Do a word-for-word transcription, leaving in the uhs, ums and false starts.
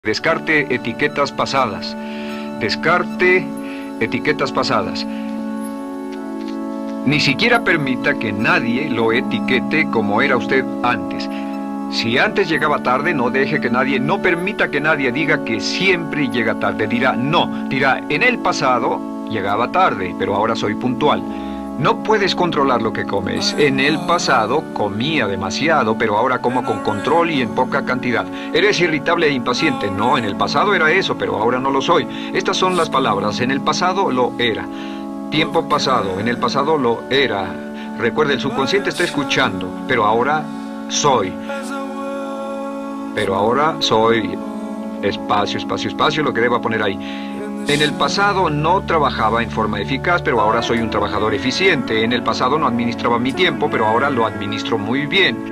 Descarte etiquetas pasadas. Descarte etiquetas pasadas. Ni siquiera permita que nadie lo etiquete como era usted antes. Si antes llegaba tarde, no deje que nadie, no permita que nadie diga que siempre llega tarde. Dirá, no, dirá, en el pasado llegaba tarde, pero ahora soy puntual. No puedes controlar lo que comes. En el pasado comía demasiado, pero ahora como con control y en poca cantidad. Eres irritable e impaciente. No, en el pasado era eso, pero ahora no lo soy. Estas son las palabras. En el pasado lo era. Tiempo pasado. En el pasado lo era. Recuerda, el subconsciente está escuchando, pero ahora soy. Pero ahora soy. Espacio, espacio, espacio, lo que deba poner ahí. En el pasado no trabajaba en forma eficaz, pero ahora soy un trabajador eficiente. En el pasado no administraba mi tiempo, pero ahora lo administro muy bien.